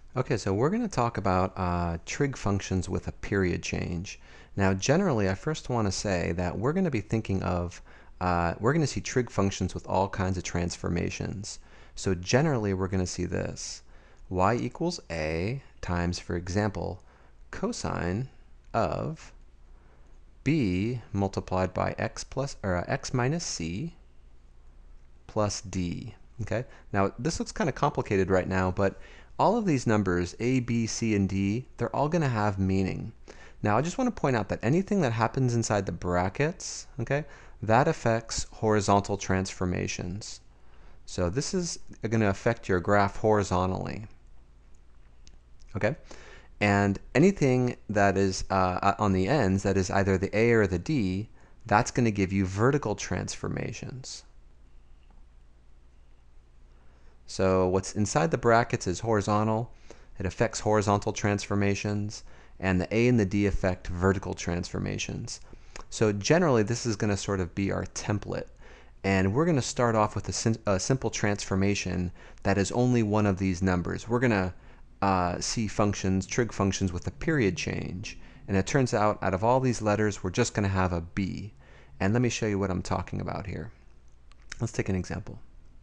Okay, so we're going to talk about trig functions with a period change. Now, generally, I first want to say that we're going to be thinking of, we're going to see trig functions with all kinds of transformations. So generally, we're going to see this. Y equals A times, for example, cosine of B multiplied by x minus C plus D. Okay? Now, this looks kind of complicated right now, but all of these numbers, A, B, C, and D, they're all going to have meaning. Now, I just want to point out that anything that happens inside the brackets, okay, that affects horizontal transformations. So this is going to affect your graph horizontally. Okay? And anything that is on the ends, that is either the A or the D, that's going to give you vertical transformations. So what's inside the brackets is horizontal. It affects horizontal transformations, and the A and the D affect vertical transformations. So generally, this is going to sort of be our template. And we're going to start off with a simple transformation that is only one of these numbers. We're going to see functions, trig functions with a period change. And it turns out of all these letters, we're just going to have a B. And let me show you what I'm talking about here. Let's take an example.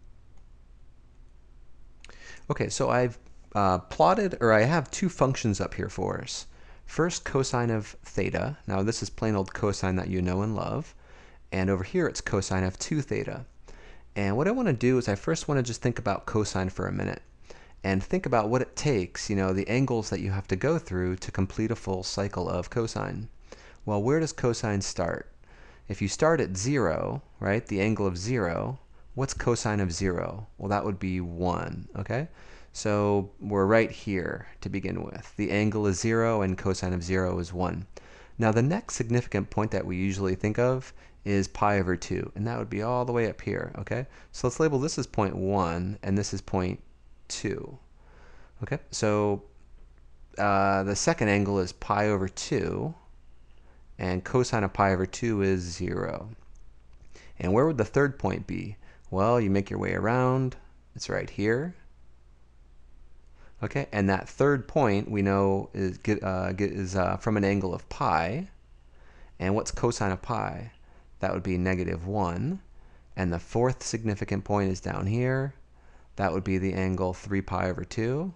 Okay, so I've plotted, or I have two functions up here for us. First, cosine of theta. Now this is plain old cosine that you know and love. And over here it's cosine of 2 theta. And what I want to do is I first want to just think about cosine for a minute. And think about what it takes, the angles that you have to go through to complete a full cycle of cosine. Well, where does cosine start? If you start at 0, right, the angle of 0, what's cosine of 0? Well, that would be 1, okay? So we're right here to begin with. The angle is 0 and cosine of 0 is 1. Now the next significant point that we usually think of is pi over 2, and that would be all the way up here, okay? So let's label this as point 1 and this is point 2. Okay, so the second angle is pi over 2, and cosine of pi over 2 is 0. And where would the third point be? Well, you make your way around. It's right here. Okay, and that third point we know is from an angle of pi. And what's cosine of pi? That would be -1. And the fourth significant point is down here. That would be the angle 3 pi over 2.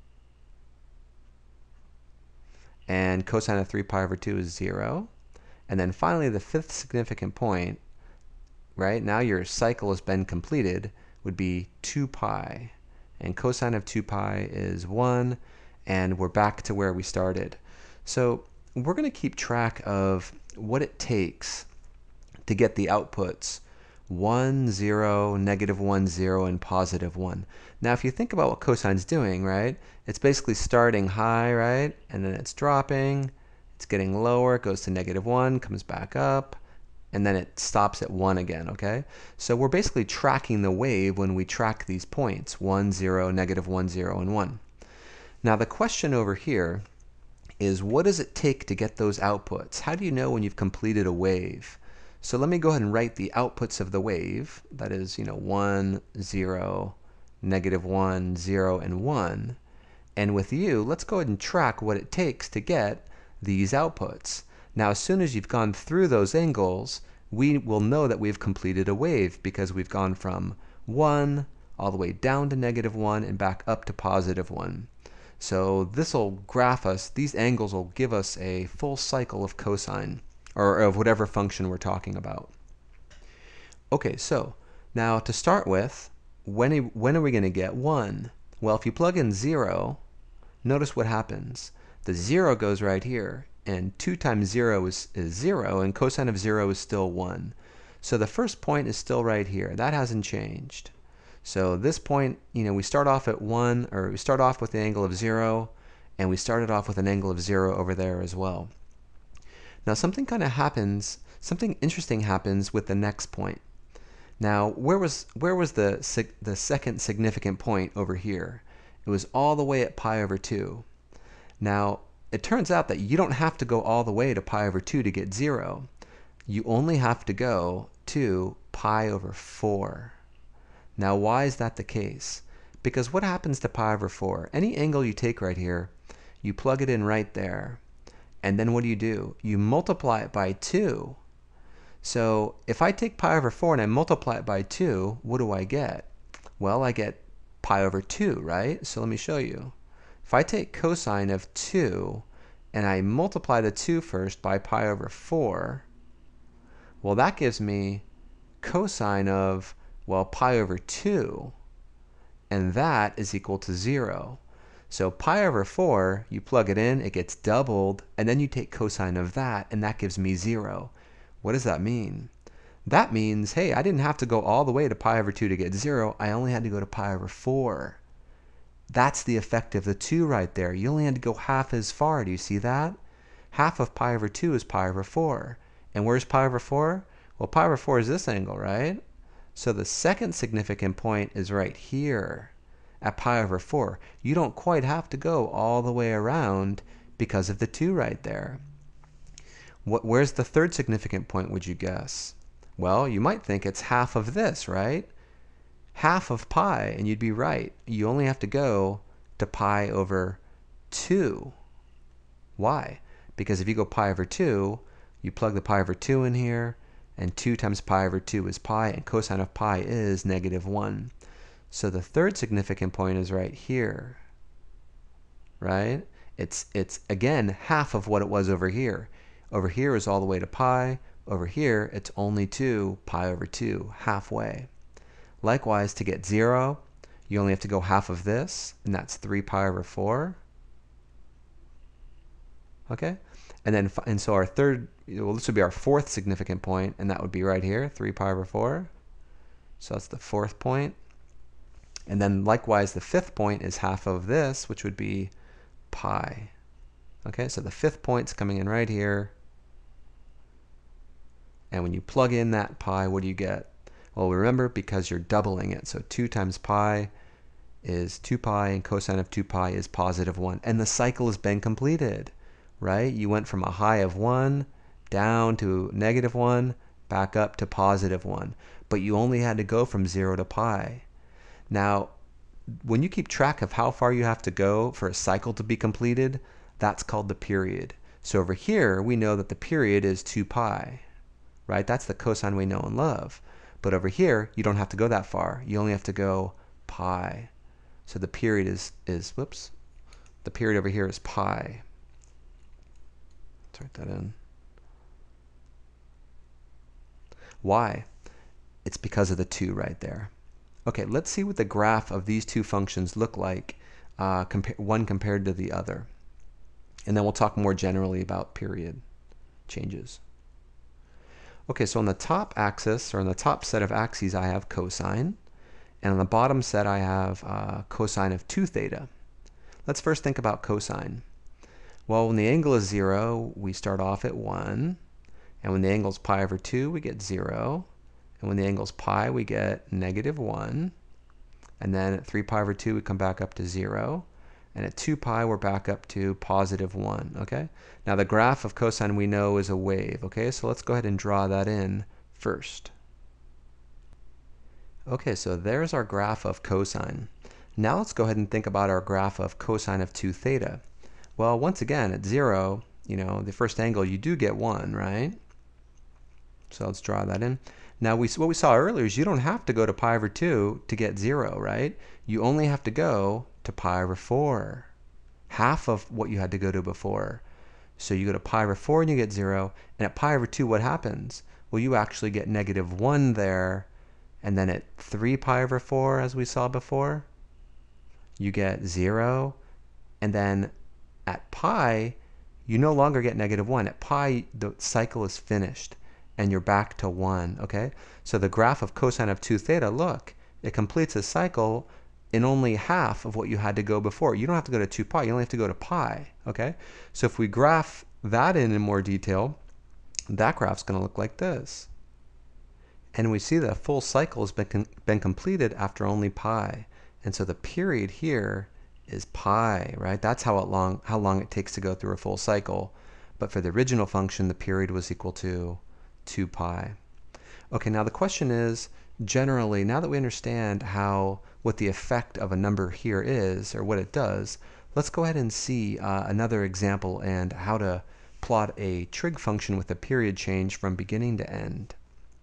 And cosine of 3 pi over 2 is 0. And then finally, the fifth significant point, right, now your cycle has been completed, would be 2 pi. And cosine of 2 pi is 1, and we're back to where we started. So we're going to keep track of what it takes to get the outputs 1, 0, -1, 0, and +1. Now, if you think about what cosine's doing, right, it's basically starting high, right, and then it's dropping, it's getting lower, it goes to -1, comes back up, and then it stops at 1 again, okay? So we're basically tracking the wave when we track these points, 1, 0, -1, 0, and 1. Now the question over here is, what does it take to get those outputs? How do you know when you've completed a wave? So let me go ahead and write the outputs of the wave. That is, 1, 0, -1, 0, and 1. And with you, let's go ahead and track what it takes to get these outputs. Now, as soon as you've gone through those angles, we will know that we've completed a wave because we've gone from 1 all the way down to -1 and back up to +1. So this will graph us, these angles will give us a full cycle of cosine, or of whatever function we're talking about. Okay, so now to start with, when are we going to get 1? Well, if you plug in 0, notice what happens. The 0 goes right here, and 2 times 0 is 0, and cosine of 0 is still 1. So the first point is still right here. That hasn't changed. So this point, we start off at 1, or we start off with the angle of 0, and we started off with an angle of 0 over there as well. Now something kind of happens, something interesting happens with the next point. Now, where was the second significant point over here? It was all the way at pi over 2. Now, it turns out that you don't have to go all the way to pi over 2 to get 0. You only have to go to pi over 4. Now, why is that the case? Because what happens to pi over 4? Any angle you take right here, you plug it in right there. And then what do? You multiply it by 2. So if I take pi over 4 and I multiply it by 2, what do I get? Well, I get pi over 2, right? So let me show you. If I take cosine of 2 and I multiply the 2 first by pi over 4, well, that gives me cosine of, well, pi over 2. And that is equal to 0. So pi over 4, you plug it in, it gets doubled, and then you take cosine of that, and that gives me 0. What does that mean? That means, hey, I didn't have to go all the way to pi over 2 to get 0. I only had to go to pi over 4. That's the effect of the 2 right there. You only had to go half as far. Do you see that? Half of pi over 2 is pi over 4. And where's pi over 4? Well, pi over 4 is this angle, right? So the second significant point is right here at pi over 4. You don't quite have to go all the way around because of the 2 right there. Where's the third significant point, would you guess? Well, you might think it's half of this, right? Half of pi, and you'd be right. You only have to go to pi over 2. Why? Because if you go pi over 2, you plug the pi over 2 in here, and 2 times pi over 2 is pi, and cosine of pi is -1. So the third significant point is right here, right? It's again half of what it was over here. Over here is all the way to pi. Over here, it's only 2 pi over 2, halfway. Likewise, to get 0, you only have to go half of this, and that's 3 pi over 4. Okay? And so our third, well, this would be our fourth significant point, and that would be right here, 3 pi over 4. So that's the fourth point. And then likewise, the fifth point is half of this, which would be pi. Okay, so the fifth point's coming in right here. And when you plug in that pi, what do you get? Well, remember, because you're doubling it. So 2 times pi is 2 pi, and cosine of 2 pi is +1. And the cycle has been completed, right? You went from a high of 1 down to -1, back up to +1. But you only had to go from 0 to pi. Now, when you keep track of how far you have to go for a cycle to be completed, that's called the period. So over here, we know that the period is 2 pi, right? That's the cosine we know and love. But over here, you don't have to go that far. You only have to go pi. So the period is whoops, the period over here is pi. Let's write that in. Why? It's because of the 2 right there. Okay, let's see what the graph of these two functions look like, one compared to the other. And then we'll talk more generally about period changes. Okay, so on the top axis, or on the top set of axes, I have cosine. And on the bottom set, I have cosine of 2 theta. Let's first think about cosine. Well, when the angle is 0, we start off at 1. And when the angle is pi over 2, we get 0. And when the angle is pi, we get -1. And then at 3 pi over 2, we come back up to 0. And at 2 pi, we're back up to +1. Okay? Now, the graph of cosine we know is a wave. Okay? So let's go ahead and draw that in first. Okay, so there's our graph of cosine. Now let's go ahead and think about our graph of cosine of 2 theta. Well, once again, at 0, the first angle, you do get 1, right? So let's draw that in. Now, what we saw earlier is you don't have to go to pi over 2 to get 0, right? You only have to go to pi over 4, half of what you had to go to before. So you go to pi over 4 and you get 0. And at pi over 2, what happens? Well, you actually get -1 there. And then at 3 pi over 4, as we saw before, you get 0. And then at pi, you no longer get -1. At pi, the cycle is finished, and you're back to 1, okay? So the graph of cosine of 2 theta, look, it completes a cycle in only half of what you had to go before. You don't have to go to 2 pi, you only have to go to pi, okay? So if we graph that in more detail, that graph's going to look like this. And we see that a full cycle has been completed after only pi. And so the period here is pi, right? That's how long it takes to go through a full cycle. But for the original function, the period was equal to 2 pi. Okay, now the question is, generally, now that we understand what the effect of a number here is, or what it does, let's go ahead and see another example and how to plot a trig function with a period change from beginning to end.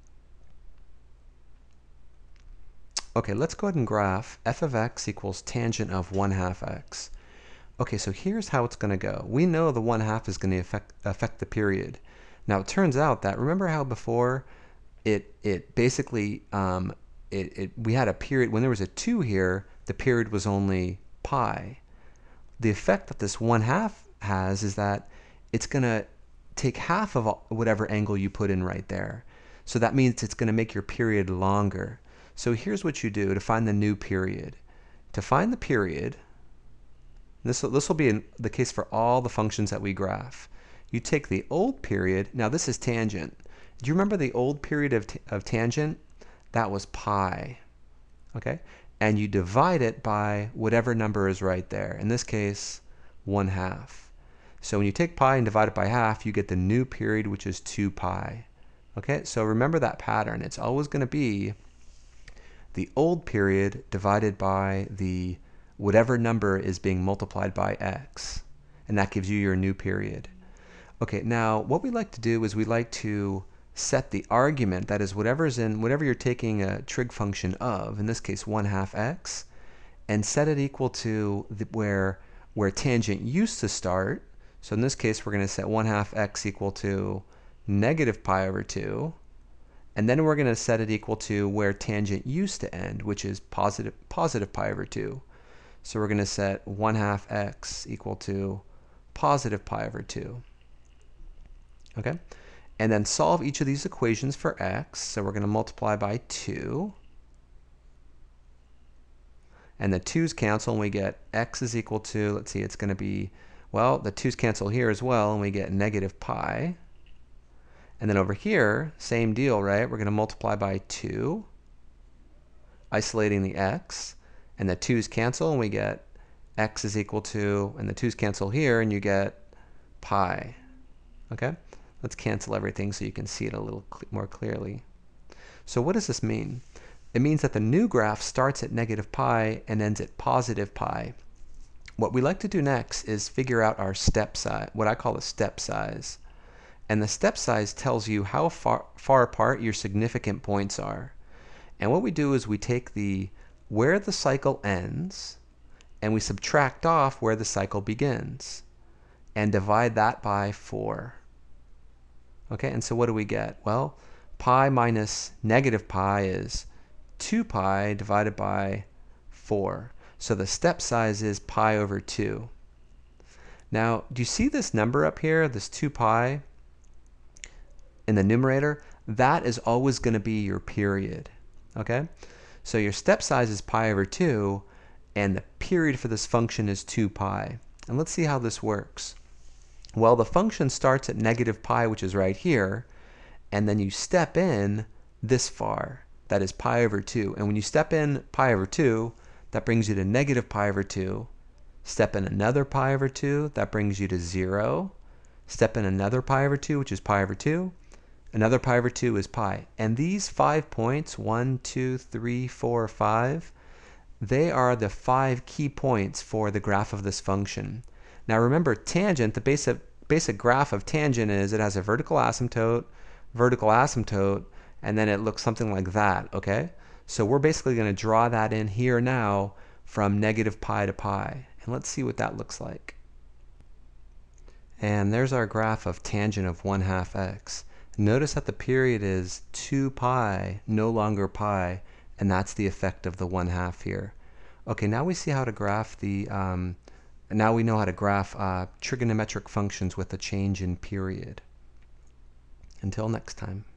Okay, let's go ahead and graph f of x equals tangent of 1/2 x. Okay, so here's how it's going to go. We know the 1/2 is going to affect the period. Now it turns out that, remember how before it basically, we had a period, when there was a 2 here, the period was only pi. The effect that this 1/2 has is that it's going to take half of whatever angle you put in right there. So that means it's going to make your period longer. So here's what you do to find the new period. To find the period, this will be the case for all the functions that we graph. You take the old period, now this is tangent. Do you remember the old period of tangent? That was pi, okay? And you divide it by whatever number is right there. In this case, 1/2. So when you take pi and divide it by half, you get the new period, which is 2 pi. Okay, so remember that pattern. It's always going to be the old period divided by the whatever number is being multiplied by x. And that gives you your new period. Okay, now what we like to do is we like to set the argument, that is whatever you're taking a trig function of, in this case 1/2 x, and set it equal to where tangent used to start. So in this case we're going to set 1/2 x equal to negative pi over 2. And then we're going to set it equal to where tangent used to end, which is positive pi over 2. So we're going to set 1/2 x equal to positive pi over 2. Okay? And then solve each of these equations for x. So we're going to multiply by 2. And the 2's cancel, and we get x is equal to, let's see, it's going to be, well, the 2's cancel here as well, and we get negative pi. And then over here, same deal, right? We're going to multiply by 2, isolating the x, and the 2's cancel, and we get x is equal to, and the 2's cancel here, and you get pi. Okay? Let's cancel everything so you can see it a little more clearly. So what does this mean? It means that the new graph starts at negative pi and ends at positive pi. What we like to do next is figure out our step size, what I call a step size. And the step size tells you how far apart your significant points are. And what we do is we take where the cycle ends and we subtract off where the cycle begins and divide that by 4. Okay, and so what do we get? Well, pi minus negative pi is 2 pi divided by 4. So the step size is pi over 2. Now, do you see this number up here, this 2 pi? In the numerator, that is always going to be your period. Okay? So your step size is pi over 2, and the period for this function is 2 pi. And let's see how this works. Well, the function starts at negative pi, which is right here, and then you step in this far. That is pi over 2. And when you step in pi over 2, that brings you to negative pi over 2. Step in another pi over 2, that brings you to 0. Step in another pi over 2, which is pi over 2. Another pi over 2 is pi. And these 5 points, 1, 2, 3, 4, 5, they are the 5 key points for the graph of this function. Now remember, tangent, the basic graph of tangent is it has a vertical asymptote, and then it looks something like that, okay? So we're basically going to draw that in here now from negative pi to pi. And let's see what that looks like. And there's our graph of tangent of 1/2 x. Notice that the period is 2 pi, no longer pi, and that's the effect of the 1/2 here. Okay, now we see how to graph now we know how to graph trigonometric functions with a change in period. Until next time.